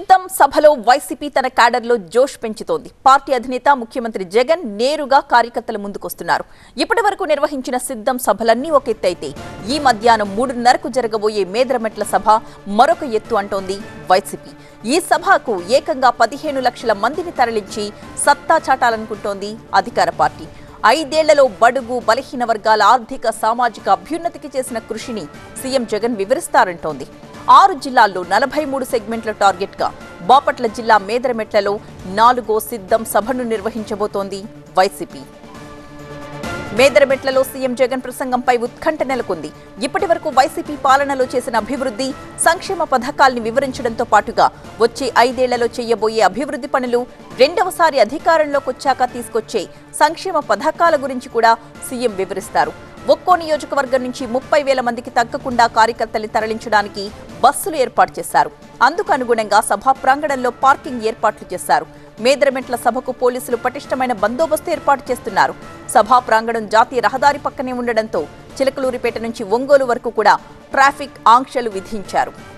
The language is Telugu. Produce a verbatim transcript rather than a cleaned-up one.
సిద్ధం సభలో వైసీపీ తన క్యాడర్లో జోష్ పెంచుతోంది. పార్టీ అధినేత ముఖ్యమంత్రి జగన్ నేరుగా కార్యకర్తల ముందుకొస్తున్నారు. ఇప్పటివరకు నిర్వహించిన సిద్ధం సభలన్నీ ఒక ఎత్తు అయితే ఈ మధ్యాహ్నం మూడున్నరకు జరగబోయే మేదరమెట్ల సభ మరొక ఎత్తు అంటోంది వైసీపీ. ఈ సభకు ఏకంగా పదిహేను లక్షల మందిని తరలించి సత్తా చాటాలనుకుంటోంది అధికార పార్టీ. ఐదేళ్లలో బడుగు బలహీన వర్గాల ఆర్థిక సామాజిక అభ్యున్నతికి చేసిన కృషిని సీఎం జగన్ వివరిస్తారంటోంది. ఆరు జిల్లాల్లో నలభై మూడు సెగ్మెంట్ల టార్గెట్ గా బాపట్ల జిల్లా మేదరమెట్లలో నాలుగో సిద్ధం సభను నిర్వహించబోతోంది వైసీపీ. మేదరమెట్లలో సీఎం జగన్ ప్రసంగంపై ఉత్కంఠ నెలకొంది. ఇప్పటి వరకు వైసీపీ పాలనలో చేసిన అభివృద్ధి సంక్షేమ పథకాల్ని వివరించడంతో పాటుగా వచ్చే ఐదేళ్లలో చేయబోయే అభివృద్ధి పనులు, రెండవసారి అధికారంలోకి వచ్చాక తీసుకొచ్చే సంక్షేమ పథకాల గురించి కూడా సీఎం వివరిస్తారు. ఒక్కో నియోజకవర్గం నుంచి ముప్పై వేల మందికి తగ్గకుండా కార్యకర్తల్ని తరలించడానికి బస్సులు ఏర్పాటు చేశారు. అందుకు అనుగుణంగా సభా ప్రాంగణంలో పార్కింగ్ ఏర్పాట్లు చేశారు. మేదరమెట్ల సభకు పోలీసులు పటిష్టమైన బందోబస్తు ఏర్పాటు చేస్తున్నారు. సభా ప్రాంగణం జాతీయ రహదారి పక్కనే ఉండడంతో చిలకలూరిపేట నుంచి ఒంగోలు వరకు కూడా ట్రాఫిక్ ఆంక్షలు విధించారు.